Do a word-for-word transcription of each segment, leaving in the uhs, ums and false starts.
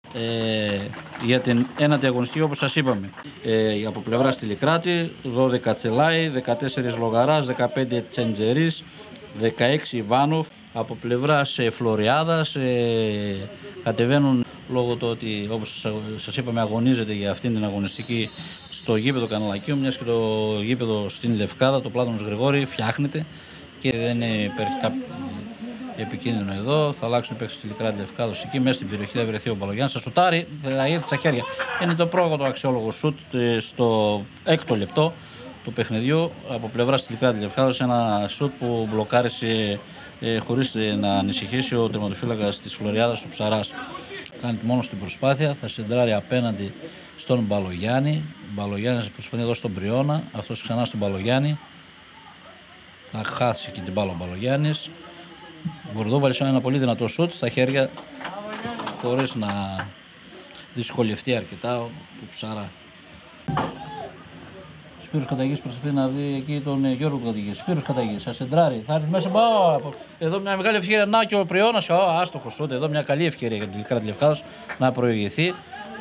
Ε, για την ένατη αγωνιστική, όπως σας είπαμε, ε, από πλευρά Τηλικράτη, δώδεκα Τσελάι, δεκατέσσερα Λογαράς, δεκαπέντε Τσεντζερής, δεκαέξι Ιβάνοφ. Από πλευράς ε, Φλωριάδας ε, κατεβαίνουν λόγω του ότι, όπως σας είπαμε, αγωνίζεται για αυτήν την αγωνιστική στο γήπεδο Καναλακίου, μιας και το γήπεδο στην Λευκάδα, το Πλάτωνος Γρηγόρη, φτιάχνεται και δεν υπάρχει κάποιο επικίνδυνο εδώ. Θα αλλάξουν οι παίκτες του Τηλικράτη Λευκάδος εκεί, μέσα στην περιοχή θα βρεθεί ο Μπαλογιάννης. Θα σουτάρει, θα έρθει στα χέρια. Είναι το πρώτο αξιόλογο σουτ στο έκτο λεπτό του παιχνιδιού από πλευράς Τηλικράτη Λευκάδος. Ένα σουτ που μπλοκάρισε ε, χωρίς ε, να ανησυχήσει ο τερματοφύλακας της Φλωριάδας, ο Ψαράς. Κάνει μόνο στην προσπάθεια, θα σεντράρει απέναντι στον Μπαλογιάννη. Ο Μπαλογιάννης προσπαθεί εδώ στον Πριώνα, αυτός ξανά στον Μπαλογιάννη. Θα χάσει και την μπάλα ο Μπαλογιάννης. Ο Μπορδόβαλης ένα πολύ δυνατό σουτ στα χέρια, χωρίς να δυσκολευτεί αρκετά του Ψαρά. Σπύρος Καταγής προσπαθεί να δει εκεί τον Γιώργο Καταγής. Σπύρος Καταγής, θα σεντράρει, θα έρθει μέσα. Μπα, εδώ μια μεγάλη ευκαιρία. Να και ο Πριώνας, άστοχο σουτ. Εδώ μια καλή ευκαιρία για την Τηλικράτη Λευκάδος να προηγηθεί.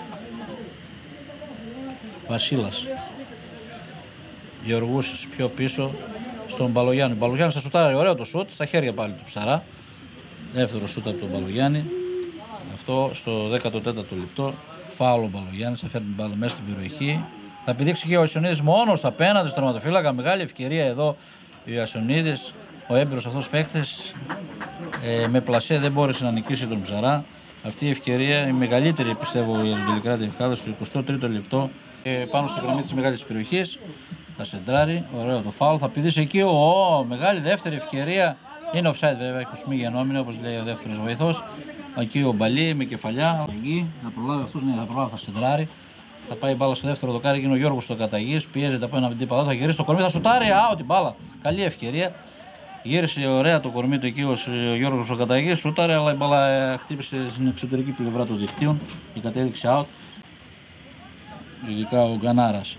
Βασίλας. Γεωργούσης πιο πίσω στον Μπαλογιάννη. Ο Μπαλογιάννης θα σουτάρει, ωραίο το σουτ, στα χέρια πάλι του Ψαρά. Δεύτερο σουτ από τον Μπαλογιάννη. Αυτό στο δέκατο τέταρτο λεπτό. Φάουλ ο Μπαλογιάννης, θα φέρνει την μπάλα μέσα στην περιοχή. Θα πηδήξει και ο Ιασονίδης μόνος απέναντι στον τερματοφύλακα. Μεγάλη ευκαιρία εδώ ο Ιασονίδης, ο έμπειρος αυτός παίκτης. Ε, με πλασέ δεν μπόρεσε να νικήσει τον Ψαρά. Αυτή η ευκαιρία, η μεγαλύτερη πιστεύω για τον Τηλικράτη Λευκάδος, στο εικοστό τρίτο λεπτό. Ε, πάνω στη γραμμή της μεγάλης περιοχής. Θα σεντράρει, ωραίο το φάουλ. Θα πηδήσει εκεί, ο, μεγάλη δεύτερη ευκαιρία. Είναι offside βέβαια, έχει σμίγει ενόμενο, όπως λέει ο δεύτερος βοηθός. Εκεί ο Μπαλί με κεφαλιά. Εκεί θα προλάβει αυτός, ναι, θα προλάβει, θα σεντράρει. Θα πάει η μπάλα στο δεύτερο δοκάρι, είναι ο Γιώργος στο Καταγής. Πιέζεται από ένα αντίπαλο, θα γυρίσει το κορμί, θα σουτάρει. Α, την μπάλα. Καλή ευκαιρία. Γύρισε ωραία το κορμί του εκεί ο Γιώργος ο Καταγής. Σουτάρει, αλλά η μπάλα χτύπησε στην εξωτερική πλευρά των δικτύων και κατέληξε out. Ειδικά ο Γκανάρας.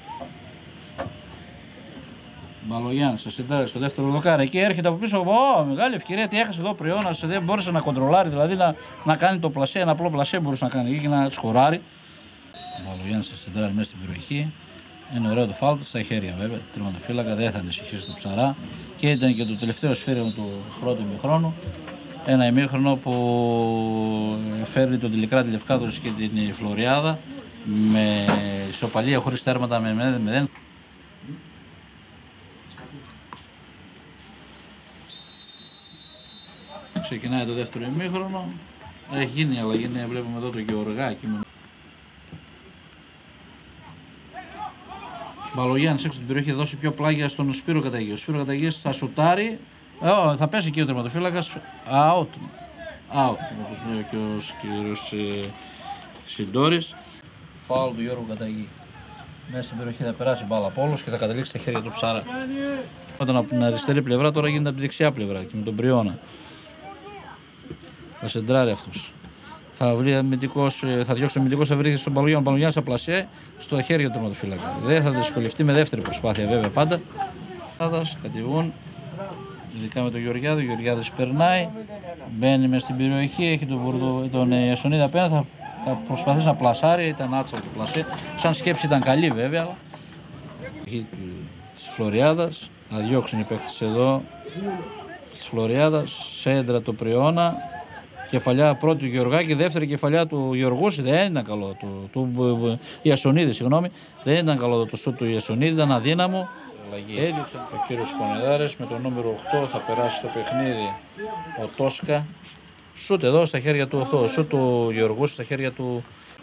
Μπαλογιάννης, θα σεντράρει στο δεύτερο δοκάρι. Εκεί έρχεται από πίσω. Ω, μεγάλη ευκαιρία. Τι έχασε εδώ ο Πριώνας. Δεν μπόρεσε να κοντρολάρει, δηλαδή να, να κάνει το πλασέ. Ένα απλό πλασέ μπορούσε να κάνει εκεί και να σκοράρει. Ο Μπαλογιάννης θα σεντράρει μέσα στην περιοχή. Είναι ωραίο το φάουλ στα χέρια βέβαια. Τερματοφύλακα, δεν θα ανησυχήσει το Ψαρά. Και ήταν και το τελευταίο σφαίρινο του πρώτου ημιχρόνου. Ένα ημίχρονο που φέρνει τον Τηλικράτη Λευκάδος και την Φλωριάδα με ισοπαλία χωρίς τέρματα με μηδέν μηδέν. Ξεκινάει το δεύτερο ημίχρονο. Έχει γίνει η αλλαγή, ναι, βλέπουμε εδώ το Γεωργάκη. Μπαλογιάννης έξω την περιοχή, θα δώσει πιο πλάγια στον Σπύρο Καταγή. Ο Σπύρο Καταγής θα σουτάρει. Oh, θα πέσει και ο τερματοφύλακας. Out. Out, όπως λέει και ο κύριος ε, Συντόρης. Φάουλ του Γιώργου Καταγή. Μέσα στην περιοχή θα περάσει μπάλα από όλους και θα καταλήξει στα χέρια του Ψάρα. Όταν από την αριστερή πλευρά, τώρα γίνεται από τη δεξιά πλευρά και με τον Πριώνα. Θα σεντράρει αυτός. Θα, βρει αμυντικός, θα διώξει ο αμυντικός, θα βρει στον Μπαλογιάννη. Ο Μπαλογιάννης θα πλασέ στο χέρι του τερματοφύλακα. Δεν θα δυσκολευτεί με δεύτερη προσπάθεια βέβαια πάντα. Θα κατεβούν, ειδικά με τον Γεωργιάδη. Ο Γεωργιάδης περνάει, μπαίνει μέσα στην περιοχή, έχει τον, τον Ιασονίδη απέναντι. Θα, θα προσπαθήσει να πλασάρει, ήταν άτσα το πλασέ. Σαν σκέψη ήταν καλή βέβαια, αλλά της Φλωριάδας. Θα διώξουν οι παίκτες εδώ της Φλωριάδας, σέντρα το Πριώνα. Κεφαλιά πρώτη του Γεωργάκη, δεύτερη κεφαλιά του Γεωργούση. Δεν ήταν καλό. Του, του, του Ιασονίδη, συγγνώμη. Δεν ήταν καλό το σούτ του Ιασονίδη, ήταν αδύναμο. Έδιωξε ο κύριος Κονεδάρης με το νούμερο οκτώ. Θα περάσει στο παιχνίδι ο Τόσκα. Σούτ εδώ στα χέρια του αυτό. Σούτ του Γεωργούση στα χέρια του.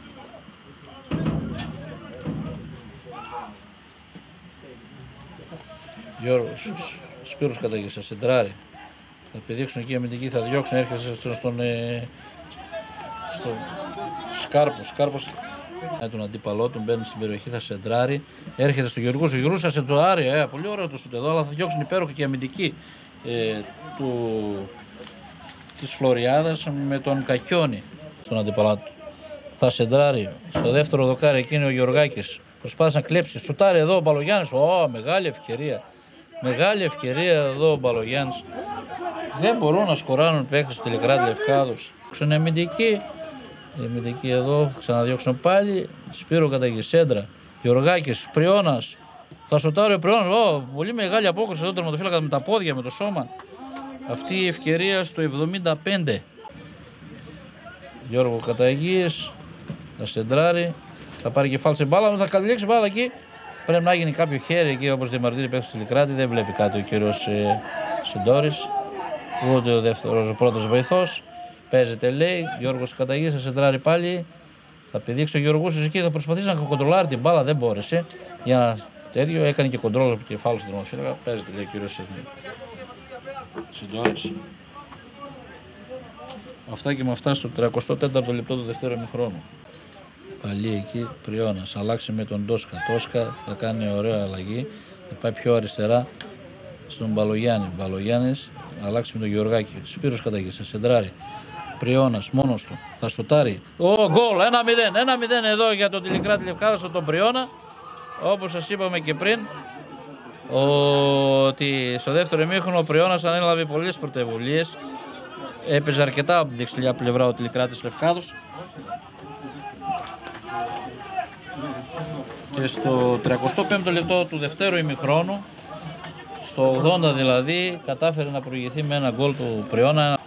Γιώργος Σπύρος Καταγής, σεντράρει. Θα πηδήξουν εκεί οι αμυντικοί, θα διώξουν, έρχεται στον, στον, ε, στο Σκάρπο. Σκάρπος με τον αντίπαλό του, μπαίνει στην περιοχή, θα σεντράρει. Έρχεται στο Γεωργούς, ο Γεωργούς θα σεντράρει, ε, πολύ ωραίο το σουτ εδώ, αλλά θα διώξουν υπέροχα και οι αμυντικοί ε, του, της Φλωριάδας με τον Κακιόνι στον αντίπαλό του. Θα σεντράρει στο δεύτερο δοκάρι, εκείνη ο Γεωργάκης. Προσπάθησε να κλέψει, σουτάρει εδώ ο Μπαλογιάννης, ω, μεγάλη ευκαιρία. Μεγάλη ευκαιρία εδώ ο Μπαλογιάννης. Δεν μπορούν να σκοράρουν παίκτες του Τηλικράτη Λευκάδος. Ξενεμιντικοί, Η αμυντική εδώ, ξαναδιώξουν πάλι. Σπύρο Καταγή, σέντρα. Γεωργάκης, Πριώνας. Θα σωτάρει ο Πριώνας. Ω, πολύ μεγάλη απόκριση εδώ τερματοφύλακα με τα πόδια, με το σώμα. Αυτή η ευκαιρία στο εβδομήντα πέντε. Γιώργο Καταγής. Θα σεντράρει. Θα πάρει και φάλτσε μπάλα. Θα καταλήξει μπάλα εκεί. Πρέπει να γίνει κάποιο χέρι εκεί όπως διαμαρτύρει παίκτης του Τηλικράτη. Δεν βλέπει κάτι ο κύριος ε, Σεντόρης. Ούτε ο δεύτερος, ο πρώτος βοηθός. Παίζεται λέει. Γιώργος Καταγής θα σεντράρει πάλι. Θα πηδήξει ο Γεωργούσης εκεί. Θα προσπαθήσει να κοντρολάρει την μπάλα. Δεν μπόρεσε. Για να τέτοιο έκανε και κοντρόλ από κεφάλου στον τερματοφύλακα. Παίζεται λέει ο κύριος Σεντόρης. Αυτά και με αυτά στο τριακοστό τέταρτο λεπτό του δεύτερου ημιχρόνου. Πάλι εκεί Πριώνας, αλλάξει με τον Τόσκα. Τόσκα θα κάνει ωραία αλλαγή. Θα πάει πιο αριστερά στον Μπαλογιάννη. Μπαλογιάννης αλλάξει με τον Γεωργάκη. Σπύρος Καταγής, θα σεντράρει. Πριώνας μόνος του. Θα σουτάρει. Ω, γκολ! ένα μηδέν. ένα μηδέν εδώ για τον Τηλικράτη Λευκάδα στον Πριώνα. Όπως σας είπαμε και πριν, ότι στο δεύτερο ημίχρονο ο Πριώνας ανέλαβε πολλές πρωτοβουλίες. Έπαιζε αρκετά από την δεξιά πλευρά ο Τηλικράτης Λευκάδος. Και στο τριακοστό πέμπτο λεπτό του δευτέρου ημιχρόνου, στο ογδόντα δηλαδή, κατάφερε να προηγηθεί με ένα γκολ του Πριώνα.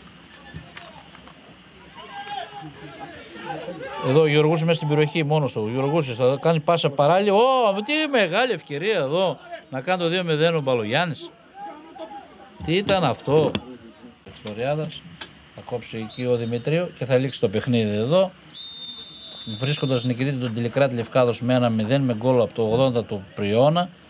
Εδώ ο Γεωργούσης μέσα στην περιοχή μόνος του. Ο Γεωργούσης θα κάνει πάσα παράλληλα. Ω, τι μεγάλη ευκαιρία εδώ να κάνει το δύο μηδέν ο Μπαλογιάννης. Τι ήταν αυτό. Φλωριάδας. Θα κόψει εκεί ο Δημητρίου και θα λήξει το παιχνίδι εδώ. Βρίσκοντας νικητή τον Τηλικράτη Λευκάδος με ένα μηδέν με γκολ από το ογδόντα του Πριώνα.